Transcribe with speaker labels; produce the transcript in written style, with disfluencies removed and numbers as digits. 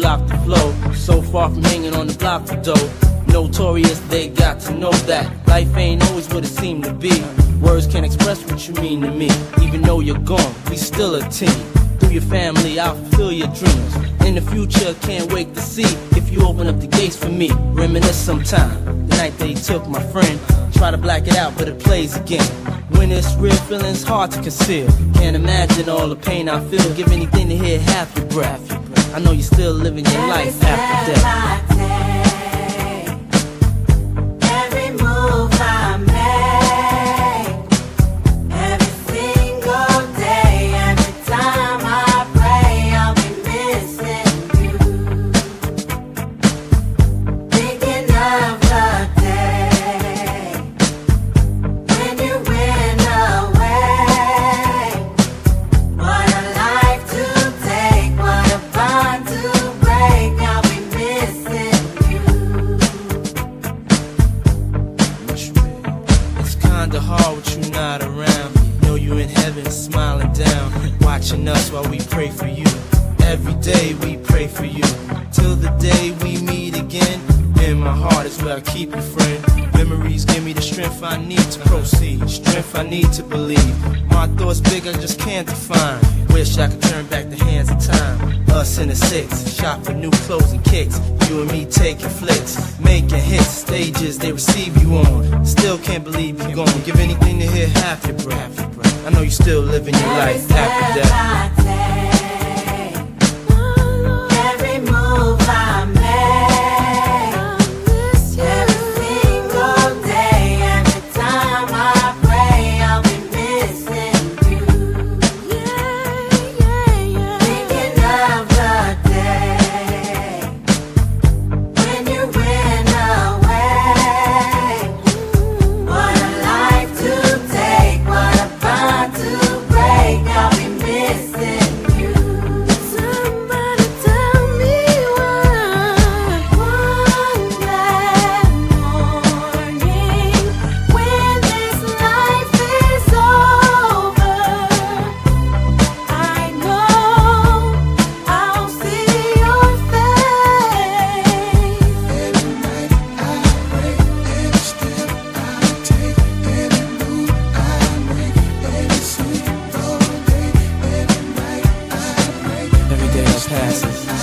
Speaker 1: lock the flow. So far from hanging on the block for dough. Notorious, they got to know that life ain't always what it seemed to be. Words can't express what you mean to me. Even though you're gone, we still a team. Through your family, I'll fulfill your dreams. In the future, can't wait to see if you open up the gates for me. Reminisce sometime, the night they took my friend. Try to black it out, but it plays again. When it's real, feeling's hard to conceal. Can't imagine all the pain I feel. Give anything to hear half your breath. I know you're still living your life after death. Kinda hard with you not around. Know you in heaven smiling down, watching us while we pray for you. Every day we pray for you, till the day we meet again. In my heart is where I keep you, friend. Memories give me the strength I need to proceed, strength I need to believe. My thoughts big, I just can't define. Wish I could turn back the hands of time. Us in the six, shop for new clothes and kicks. You and me taking flicks, making hits, stages they receive you on. Still can't believe you're gone. Give anything to hear half your breath. I know you still living your life after death. Passes.